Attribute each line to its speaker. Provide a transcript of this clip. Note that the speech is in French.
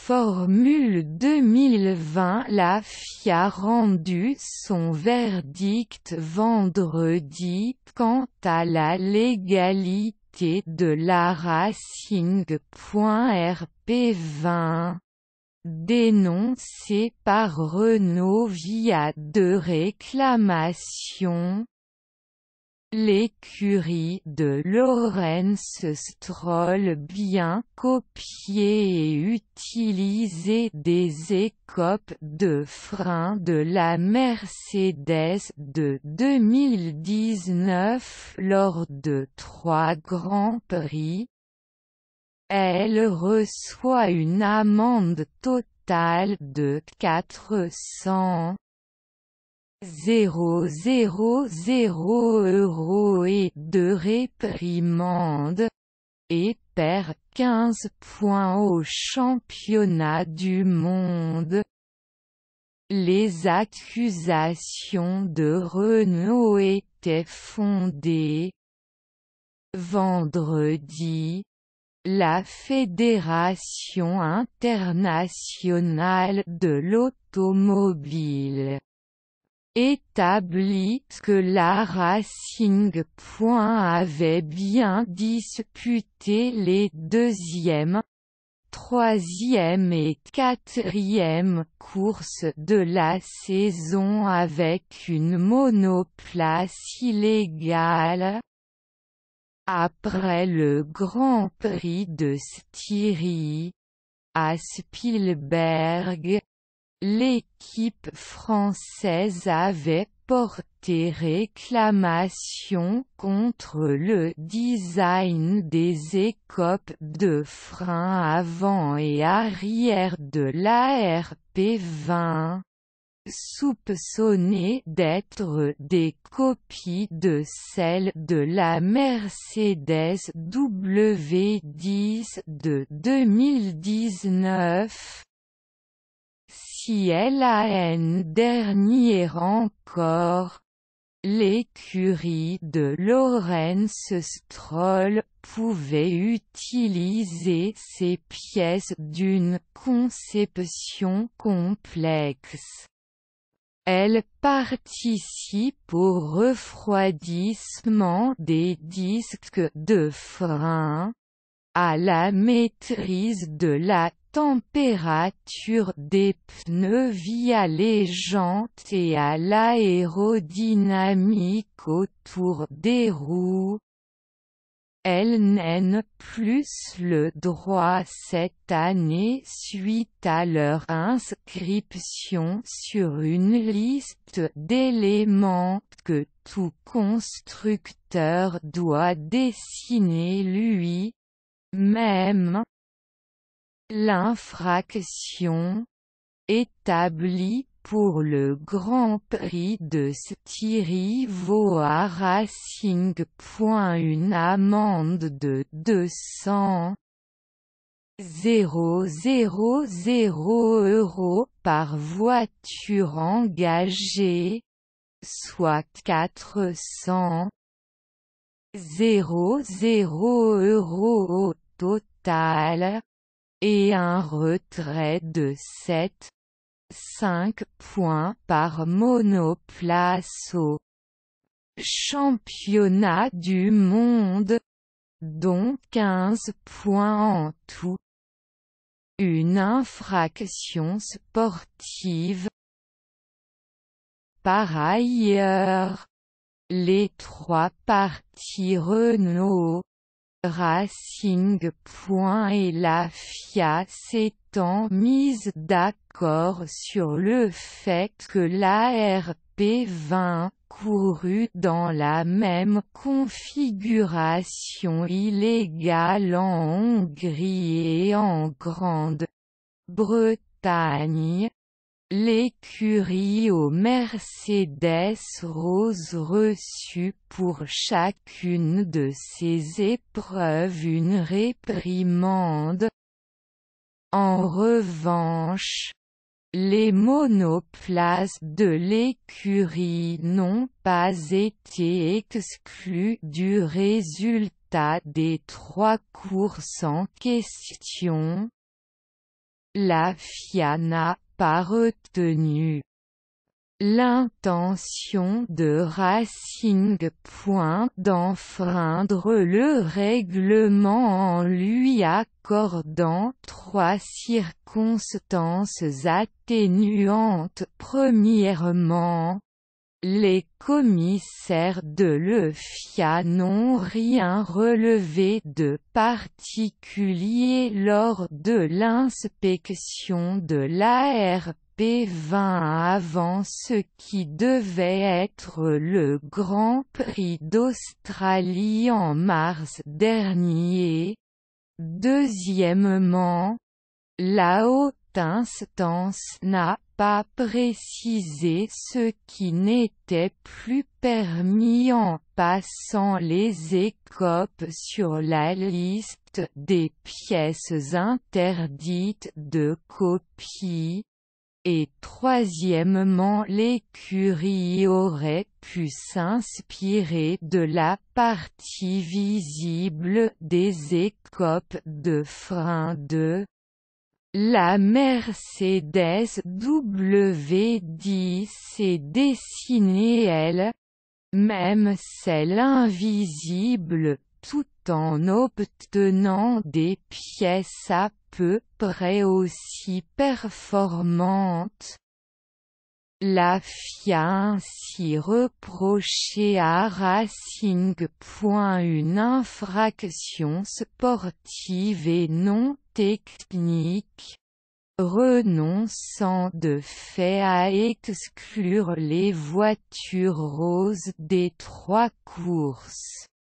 Speaker 1: Formule 2020. La FIA a rendu son verdict vendredi quant à la légalité de la Racing.RP20, dénoncée par Renault via 2 réclamations. L'écurie de Lawrence Stroll bien copié et utilisé des écopes de frein de la Mercedes de 2019 lors de 3 Grands Prix. Elle reçoit une amende totale de 400 000 € et 2 réprimandes, et perd 15 points au championnat du monde. Les accusations de Renault étaient fondées. Vendredi, la Fédération internationale de l'automobile établit que la Racing. Avait bien disputé les 2e, 3e et 4e courses de la saison avec une monoplace illégale. Après le Grand Prix de Styrie, à Spielberg, l'équipe française avait porté réclamation contre le design des écopes de frein avant et arrière de la RP20, soupçonnées d'être des copies de celles de la Mercedes W10 de 2019. CLAN. Dernier encore, l'écurie de Lawrence Stroll pouvait utiliser ces pièces d'une conception complexe. Elle participe au refroidissement des disques de frein, à la maîtrise de la température des pneus via les jantes et à l'aérodynamique autour des roues. Elle n'a plus le droit cette année suite à leur inscription sur une liste d'éléments que tout constructeur doit dessiner lui-même. L'infraction, établie pour le Grand Prix de Styrie, vaut à Racing. Une amende de 200 000 € par voiture engagée, soit 400 000 € au total, et un retrait de 5 points par monoplace au championnat du monde, dont 15 points en tout. Une infraction sportive. Par ailleurs, les 3 parties Renault, Racing. Et la FIA s'étant mises d'accord sur le fait que la RP20 courut dans la même configuration illégale en Hongrie et en Grande-Bretagne. L'écurie aux Mercedes rose reçut pour chacune de ces épreuves une réprimande. En revanche, les monoplaces de l'écurie n'ont pas été exclus du résultat des 3 courses en question. la FIA n'a pas retenu l'intention de Racing Point d'enfreindre le règlement en lui accordant 3 circonstances atténuantes. Premièrement, les commissaires de l'EFIA n'ont rien relevé de particulier lors de l'inspection de l'ARP20 avant ce qui devait être le Grand Prix d'Australie en mars dernier. Deuxièmement, la haute instance n'a pas précisé ce qui n'était plus permis en passant les écopes sur la liste des pièces interdites de copie. Et troisièmement, l'écurie aurait pu s'inspirer de la partie visible des écopes de frein de la Mercedes W10 et dessinée elle-même celle invisible, tout en obtenant des pièces à peu près aussi performantes. La FIA a ainsi reproché à Racing Point une infraction sportive et non technique, renonçant de fait à exclure les voitures roses des 3 courses.